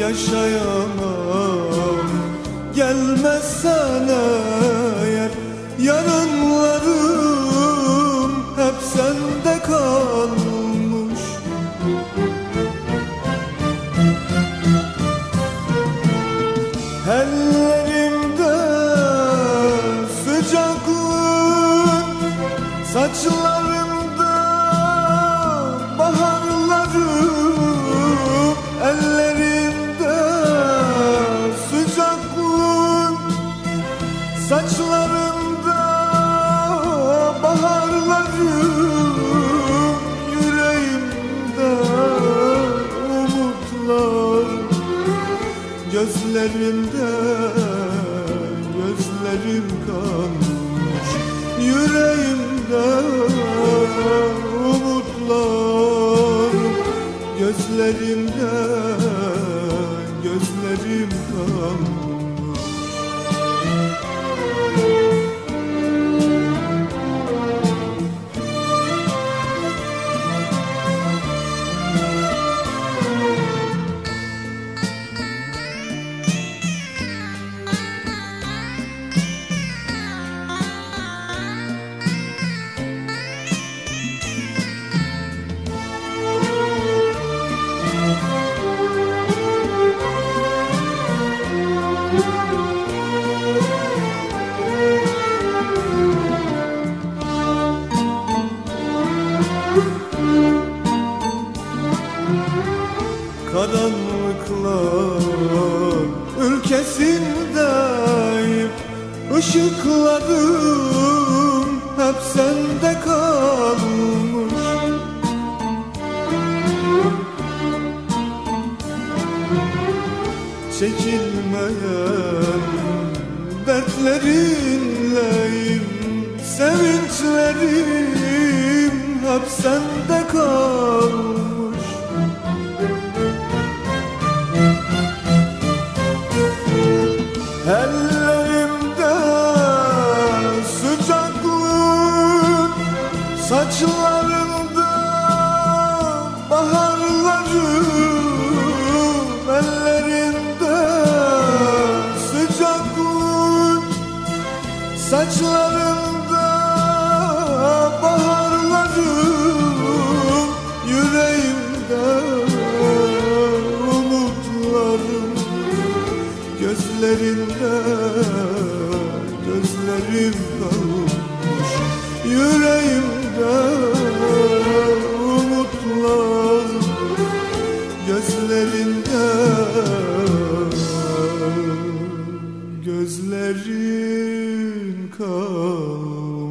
yaşayamam. Gelmezsen eğer yarınlarım hep sende kalmış. Ellerimde sıcaklığın, saçlarımda baharlarım. Ellerimde sıcaklığın, saçlarımda baharlarım. Yüreğimde umutlar, gözlerimde gözlerim kalmış. Yüreğimde umutlar, gözlerimde gözlerim kalmış. Karanlıklar ülkesindeyim, ışıklarım hep sende kalmış. Çekilmeyen dertlerinleyim, sevinçlerim hep sende kalmış. Ellerimde sıcaklığın, saçlarımda baharlarım. Ellerimde sıcaklığın, saçlarımda baharlarım. Yüreğimde umutlarım, gözlerinde gözlerim kalmış. Yüreğimde umutlar, gözlerinde gözlerim kalmış.